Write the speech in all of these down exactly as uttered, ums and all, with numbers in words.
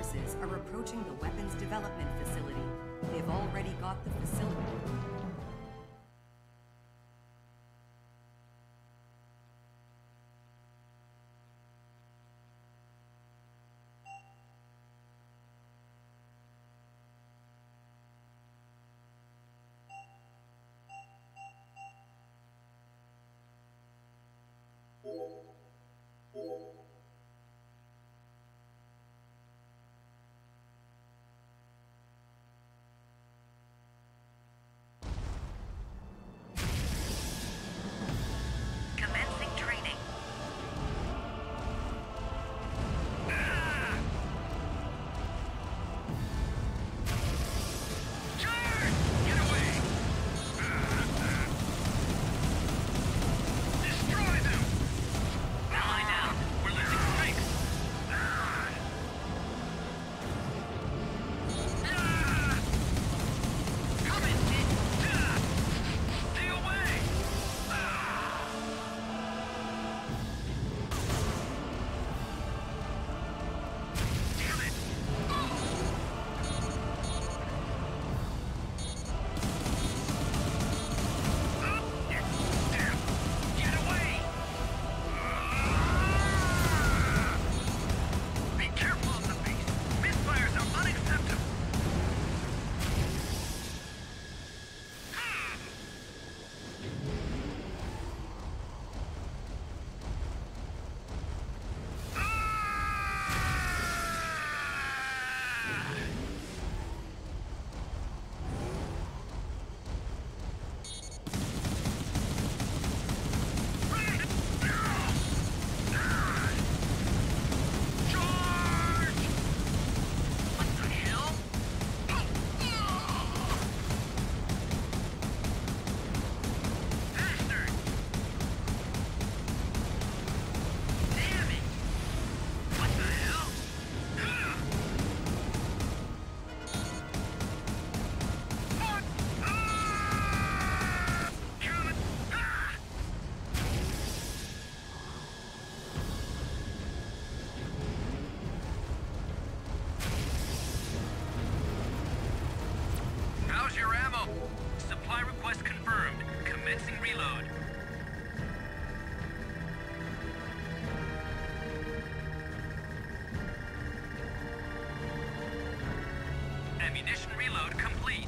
forces are approaching the weapons development facility. They've already got the facility. Ammunition reload complete.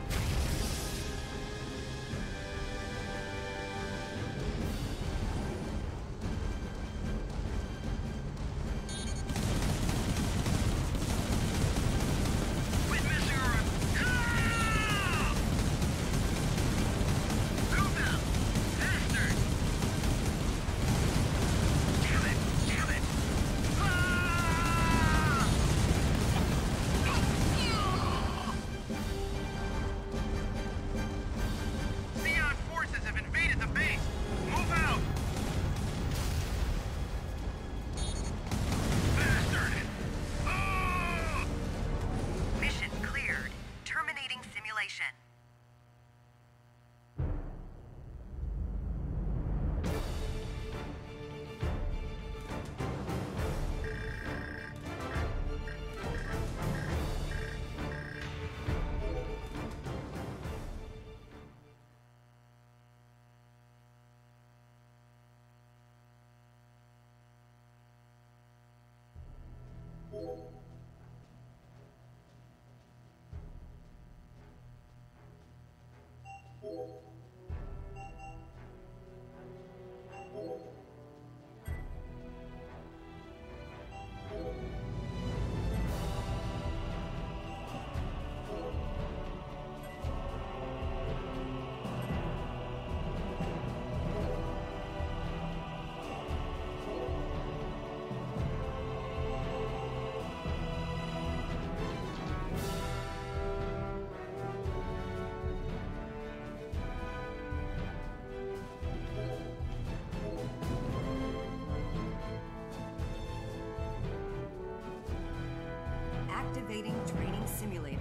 Activating training simulator.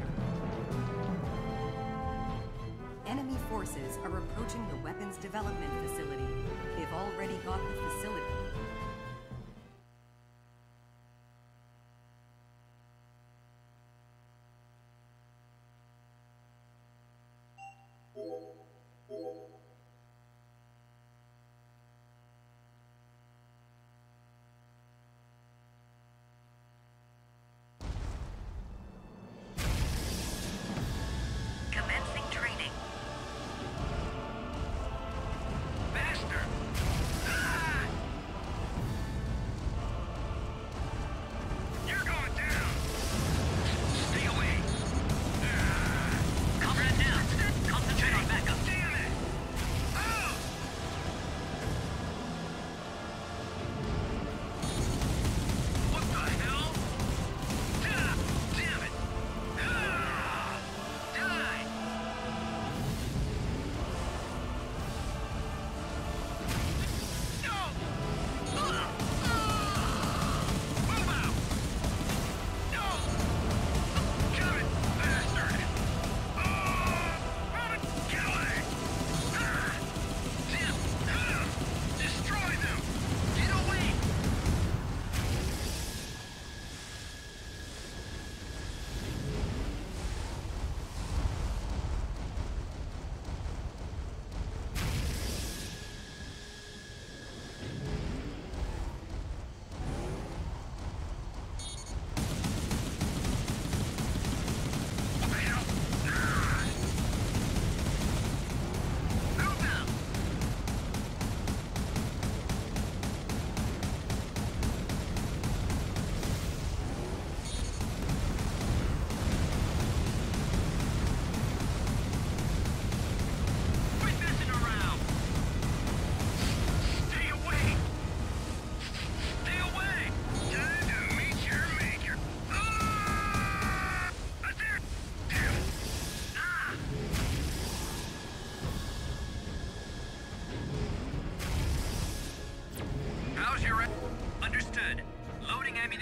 Enemy forces are approaching the weapons development facility. They've already got the facility.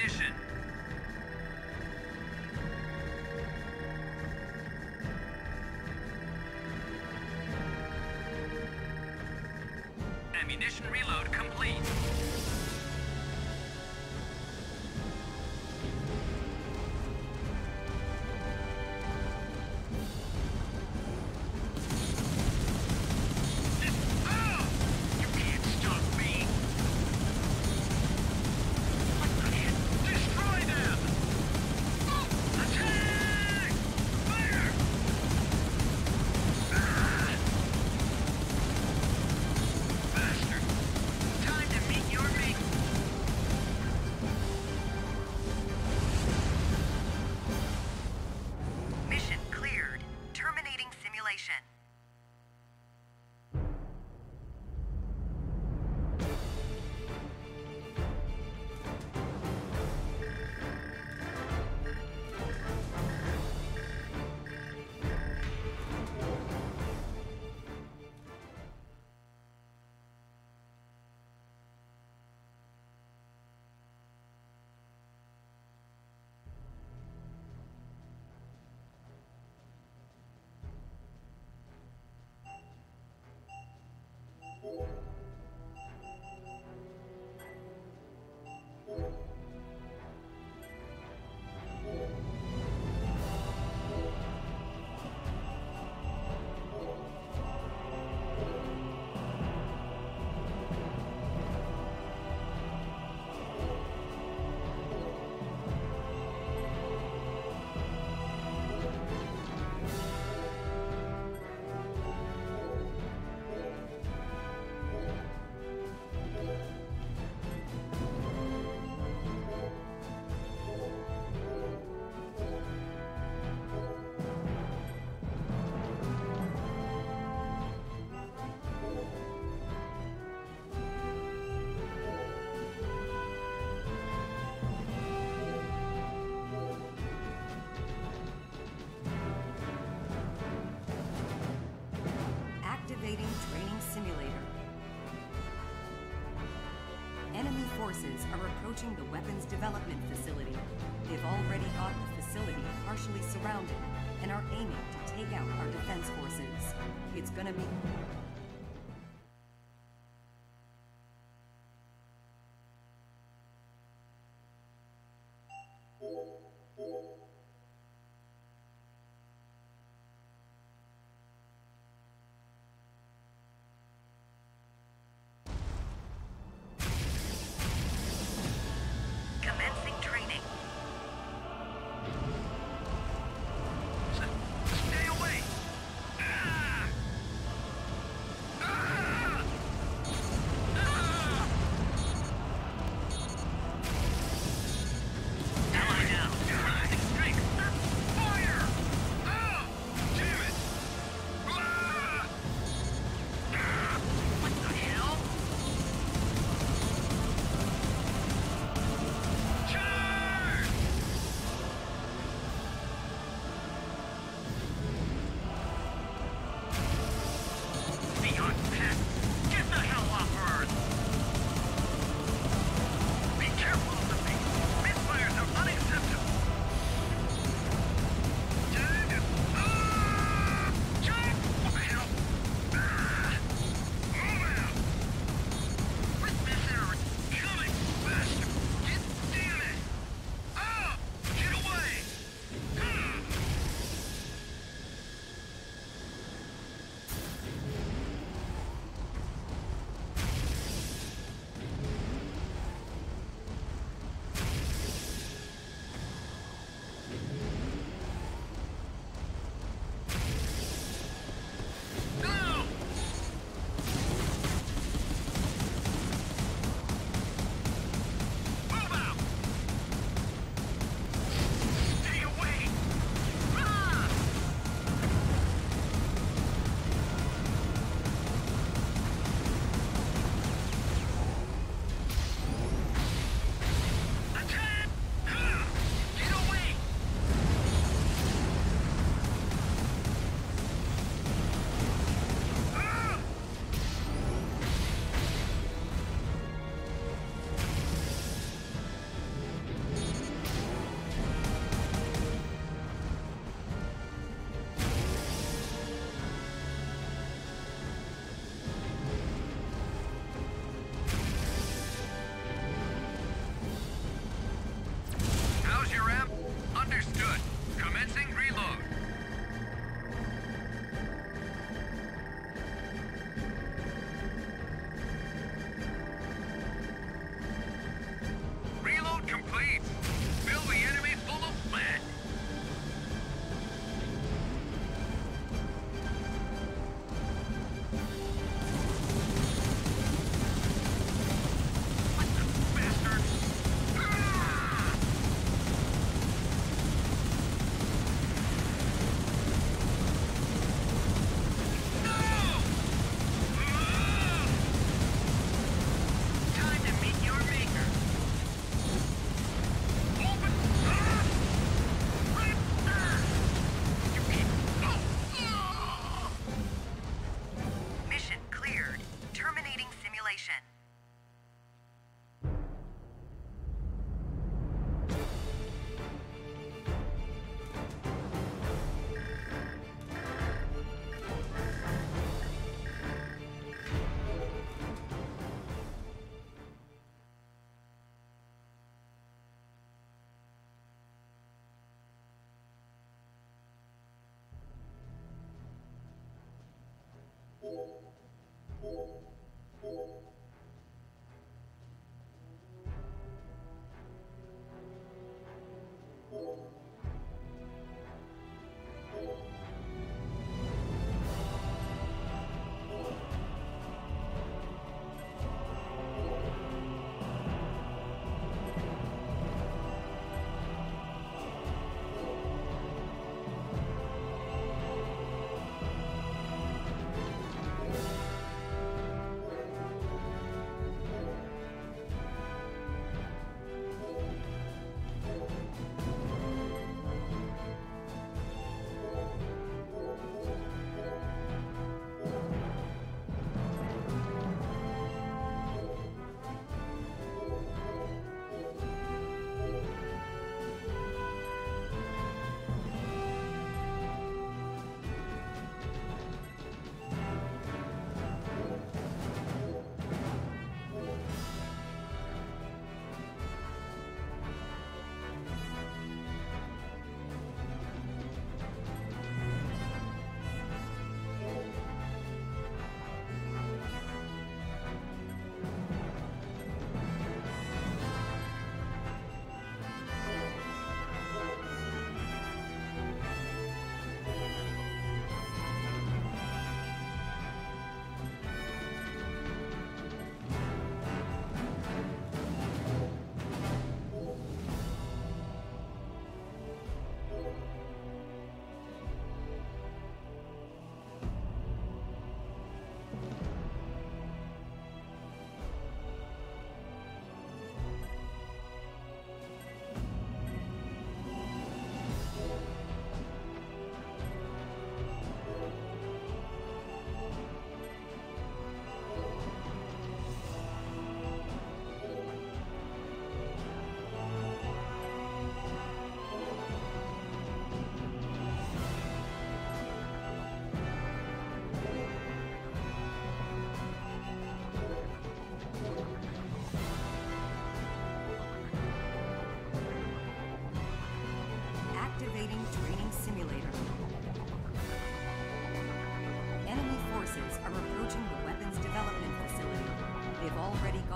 Ammunition. Ammunition reload complete. Activating training simulator. Enemy forces are approaching the weapons development facility. They've already got the facility partially surrounded and are aiming to take out our defense forces. It's gonna be... Commencing training. Stay away! Ah!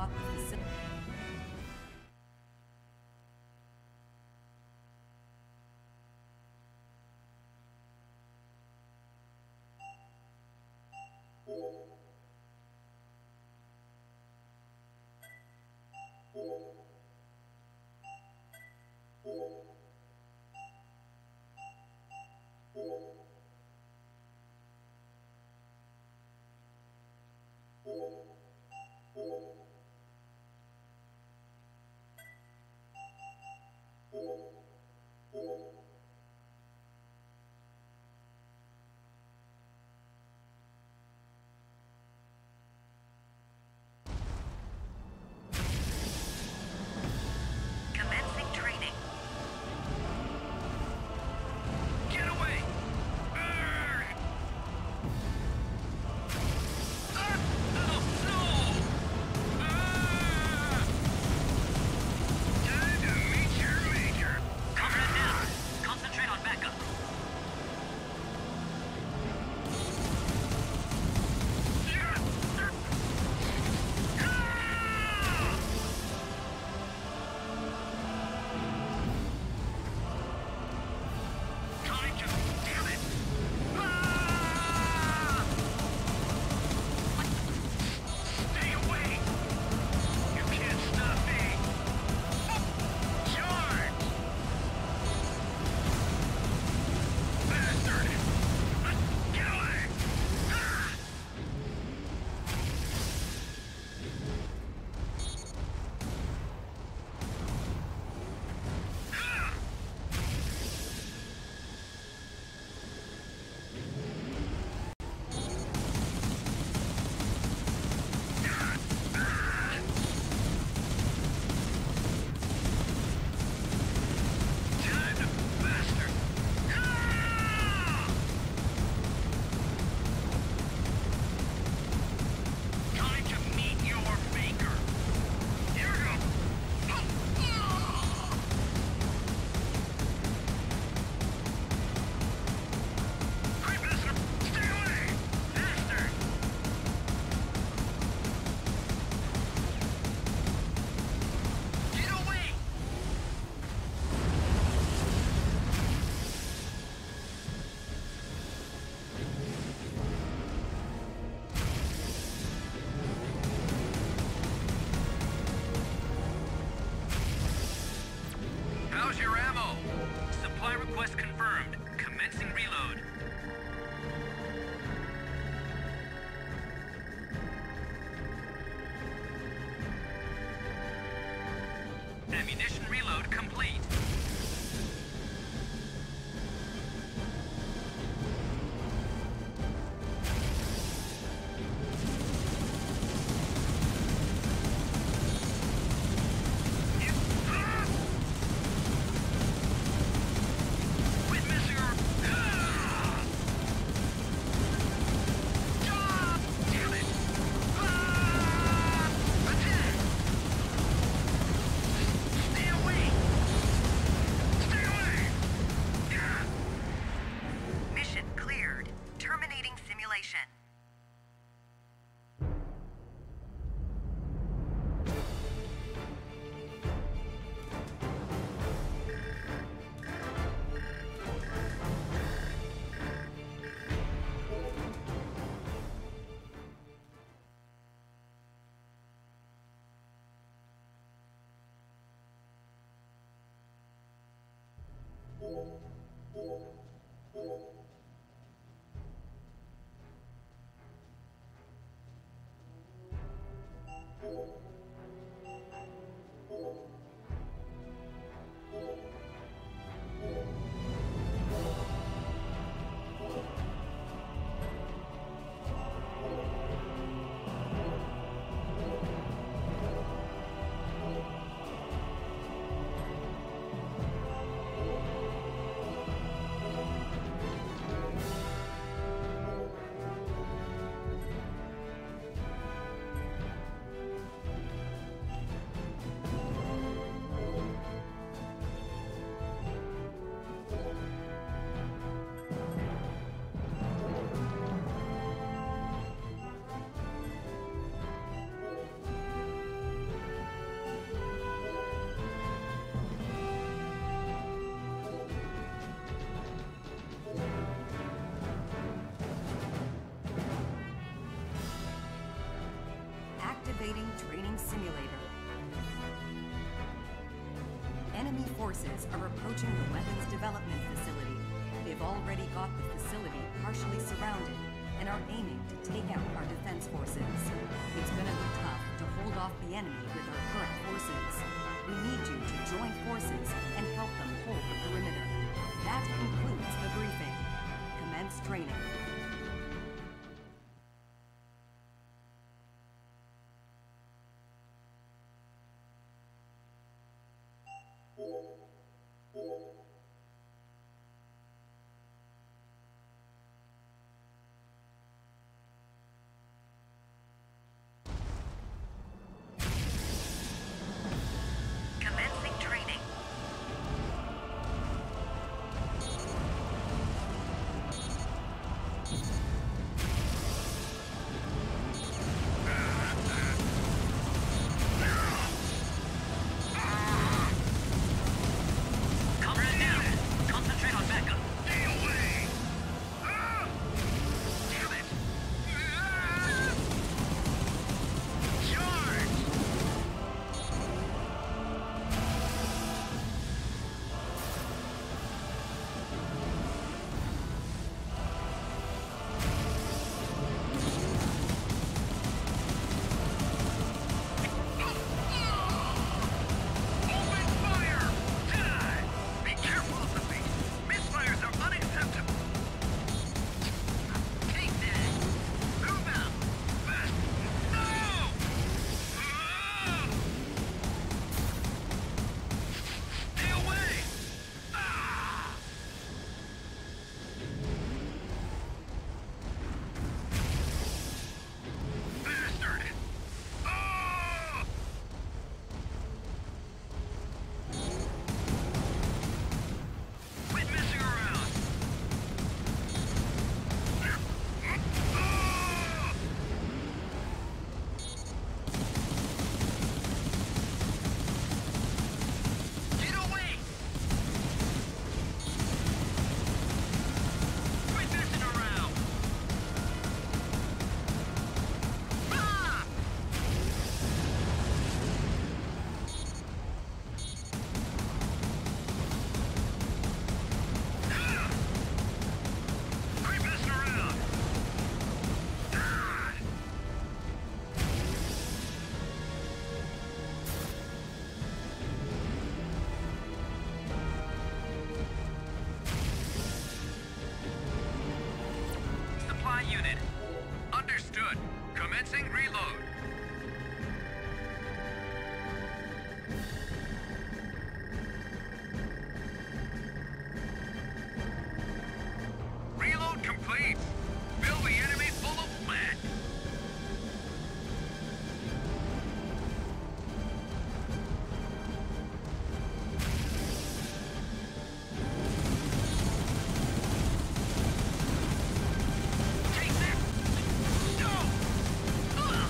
got the facility. Commencing training. Get away! Urgh! Ah! No! No! Ah! Time to meet your major. Cover it down. Concentrate on backup. Time to... Damn it! Ah! Stay away! You can't stop me! Charge! Bastard! Get away! Ah! Ah! Time to bastard! Ah! Time to meet your maker. Here we go. Hey, mister! Stay away! Bastard! Get away! How's your ammo? Supply request confirmed. Commencing reload. Ammunition reload complete. Quit missing her. Ah! Ah! Damn it! Ah! Attack! Stay away! Activating training simulator. Enemy forces are approaching the weapons development facility. They've already got the facility partially surrounded and are aiming to take out our defense forces. It's gonna be tough to hold off the enemy with our current forces. We need you to join forces and help them hold the perimeter. That concludes the briefing. Commence training. Commencing training. Comrade down. Concentrate on backup. Stay away. Ah! Damn it. Ah! Charge. Open fire! Die! Be careful of the beast. Misfires are unacceptable. Take that. Move out. Fast. No! Ah! Stay away! Ah! Bastard! Ah! Quit messing around! Ah! Get away! Quit messing around! Ah! Ah! Quit messing around! Ah! Supply unit. Understood. Commencing reload. Reload complete. Fill the enemy full of lead. Take that! No! Ah!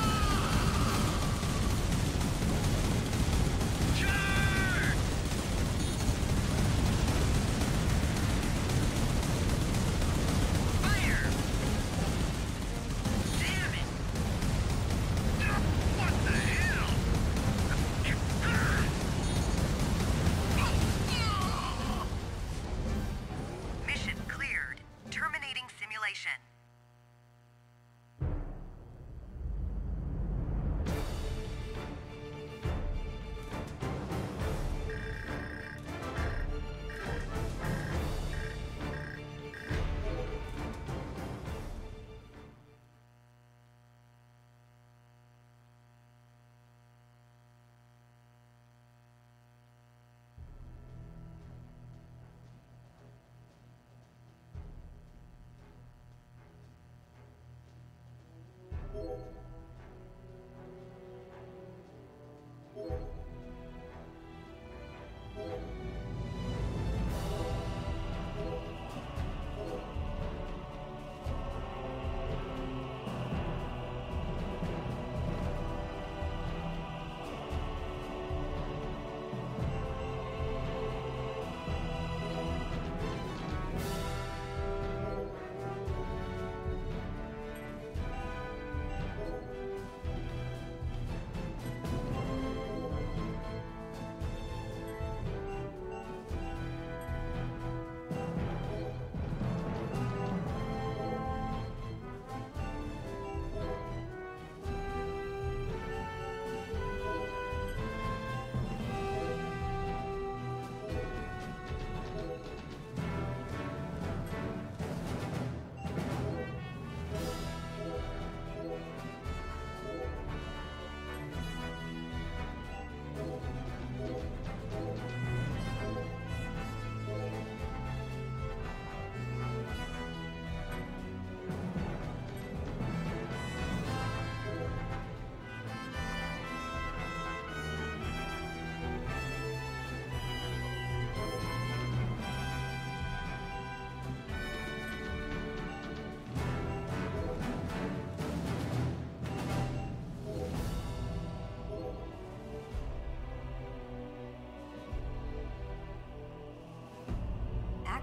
Charge! Fire!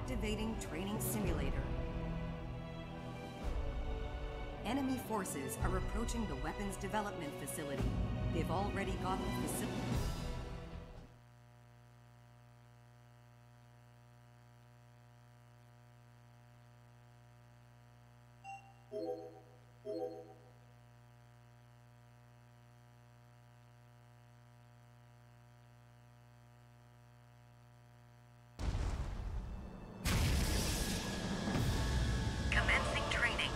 Activating training simulator. Enemy forces are approaching the weapons development facility. They've already got the facility. Commencing training.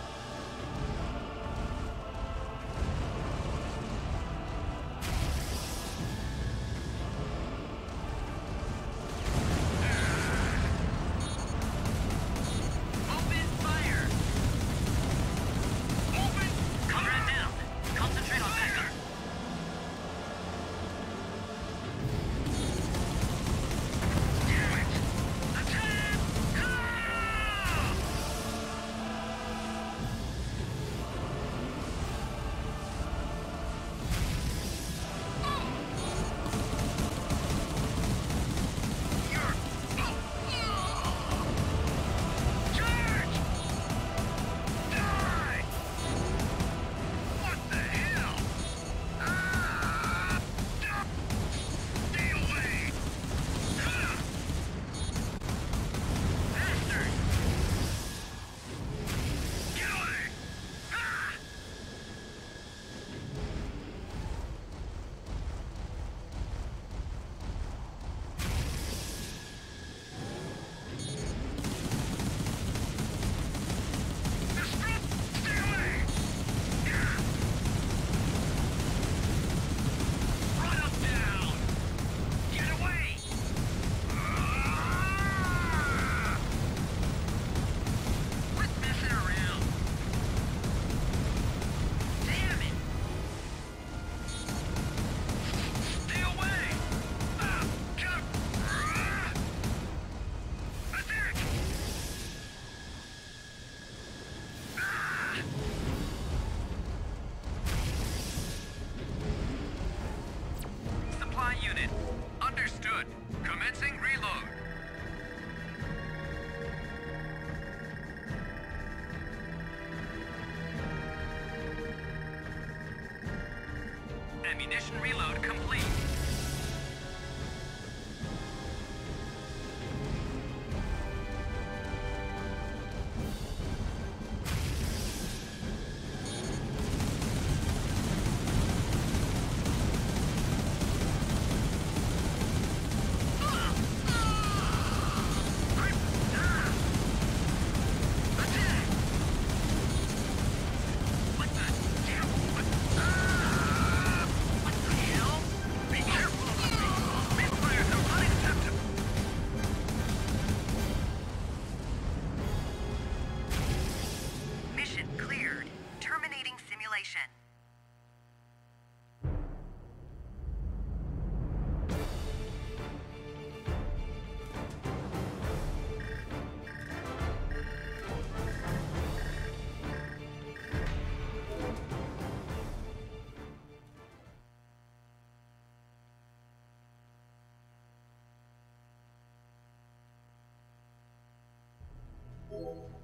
Open fire! Open! Cover it down. Concentrate on backup. Damn it! Attack! Ah! You're... Charge! Die! What the hell? Ah! Stay away! Ah! Bastard! Get away! Ah! Stay away! Yeah! Run up down! Get away! Ah! Quit messing around! Damn it! Stay away! Ah! Come! Ah! Attack! Ah! Supply unit. Understood. Commencing reload. Ammunition reload complete. Attack! What the damn? What? Ah! What the hell? Be careful of the beast. Misfires are unacceptable. Mission cleared. Terminating simulation. you